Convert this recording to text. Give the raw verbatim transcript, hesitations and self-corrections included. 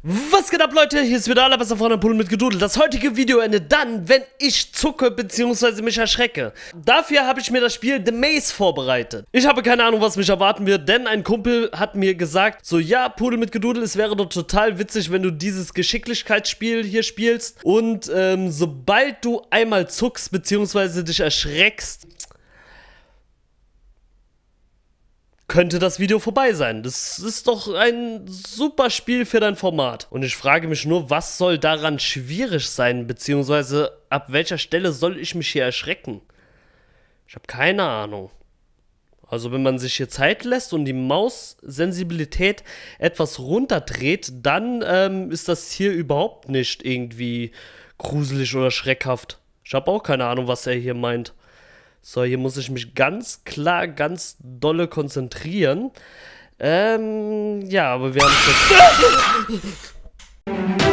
Was geht ab, Leute? Hier ist wieder allerbester Freund Puddel mit Gedudel. Das heutige Video endet dann, wenn ich zucke bzw. mich erschrecke. Dafür habe ich mir das Spiel The Maze vorbereitet. Ich habe keine Ahnung, was mich erwarten wird, denn ein Kumpel hat mir gesagt, so ja, Puddel mit Gedudel, es wäre doch total witzig, wenn du dieses Geschicklichkeitsspiel hier spielst. Und ähm, sobald du einmal zuckst bzw. dich erschreckst, könnte das Video vorbei sein. Das ist doch ein super Spiel für dein Format. Und ich frage mich nur, was soll daran schwierig sein, beziehungsweise ab welcher Stelle soll ich mich hier erschrecken? Ich habe keine Ahnung. Also wenn man sich hier Zeit lässt und die Maussensibilität etwas runterdreht, dann ähm, ist das hier überhaupt nicht irgendwie gruselig oder schreckhaft. Ich habe auch keine Ahnung, was er hier meint. So, hier muss ich mich ganz klar, ganz dolle konzentrieren. Ähm, ja, aber wir haben es jetzt...